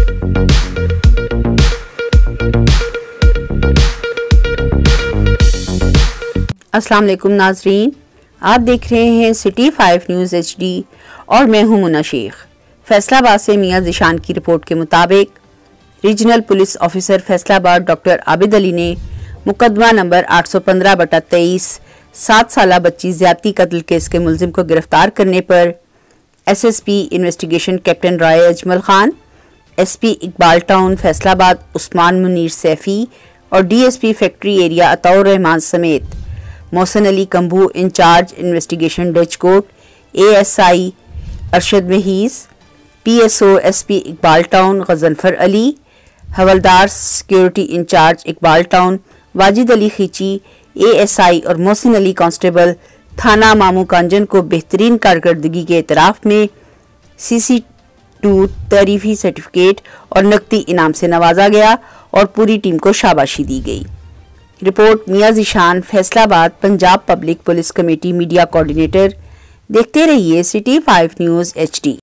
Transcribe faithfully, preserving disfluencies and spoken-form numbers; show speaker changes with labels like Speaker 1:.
Speaker 1: अस्सलाम वालेकुम नाजरीन, आप देख रहे हैं city five news H D और मैं हूं मुन्ना शेख। फैसलाबाद से मियां ज़िशान की रिपोर्ट के मुताबिक regional police officer Faisalabad doctor Abid Ali ने मुकदमा नंबर आठ सौ पंद्रह बटा तेईस सात साल बच्ची ज्यादती कत्ल केस के मुलजिम को गिरफ्तार करने पर S S P investigation captain Rai Ajmal Khan, S P Iqbal town Faisalabad Usman Munir Saifi और D S P factory area Ataur Rehman समेत मोहसिन अली कंबू इंचार्ज इन्वेस्टिगेशन डच court, A S I Arshad महीज, P S O S P Iqbal town Ghazanfar Ali, हवलदार security incharge Iqbal town Wajid Ali Khichi, A S आई और मोहसिन अली कांस्टेबल थाना मामू कांजन को बेहतरीन कारकर्दगी के एतराफ़ में सी सी टू तारीफी सर्टिफिकेट और नकदी इनाम से नवाजा गया और पूरी टीम को शाबाशी दी गई। Report Mian Zeeshan, Faisalabad, Punjab public police committee media coordinator. देखते रहिए city five news H D.